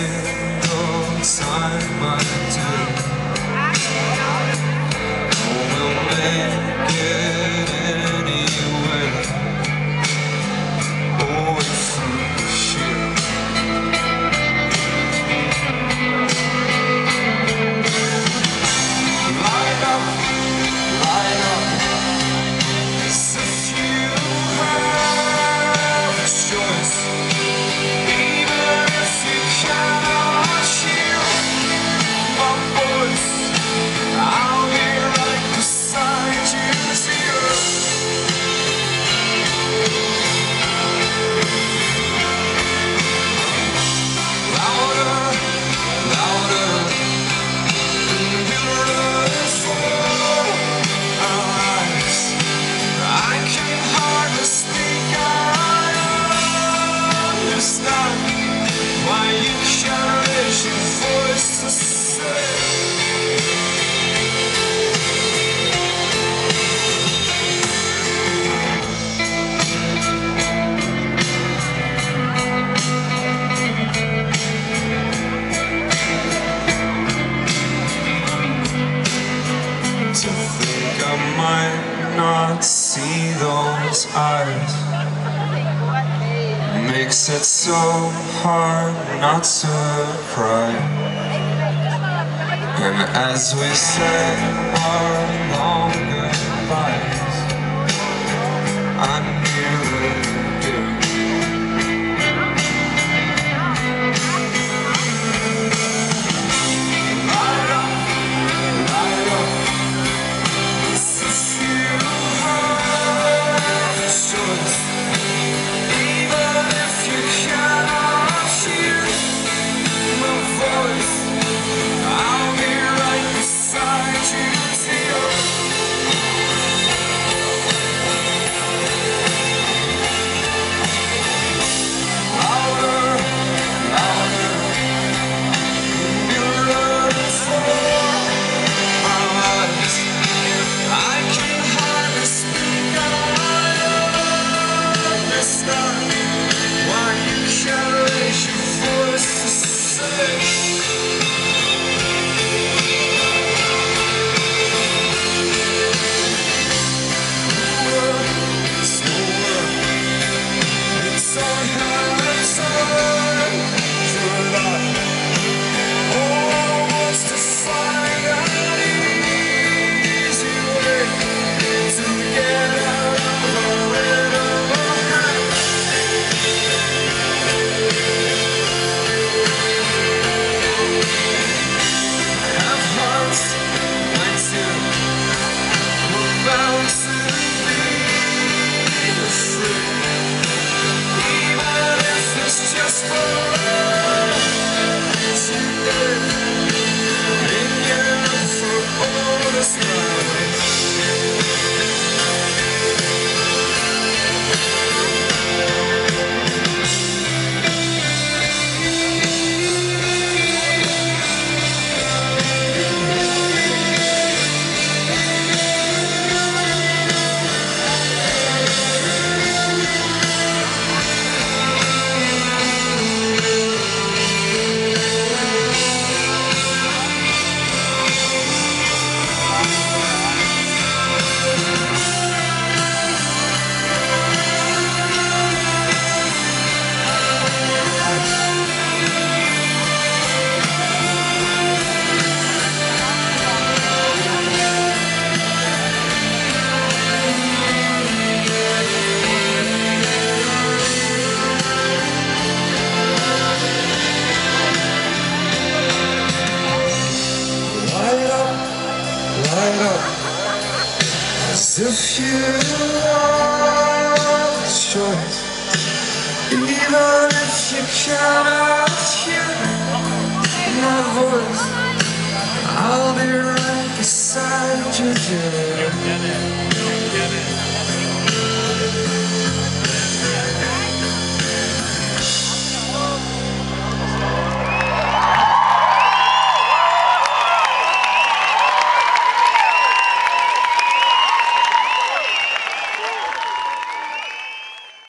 single time I do, we'll make it anywhere. Oh, if you should light up, light up. As if you have a choice, even if you cannot hear my voice, I'll be right beside you, dear. Louder, louder, beautiful our lives. I can hardly speak, I understand why you can't raise your voice to say. To think I might not see those eyes makes it so hard not to cry. And as we say our long goodbyes, I nearly do. Light up, light up. As if you have a choice, even if you cannot hear my voice, I'll be right beside you, dear. Louder, louder, beautiful our lives. I can hardly speak, I understand why you can't raise your voice to say. Slower, it's our hands on for that. Oh, wants to find an easy way to get out of our little hands. Have hearts like two, we're bound to be free, even if it's just for today. Making for all the smiles. Light up, as if you have a choice, even if you cannot hear my voice, I'll be right beside you, dear.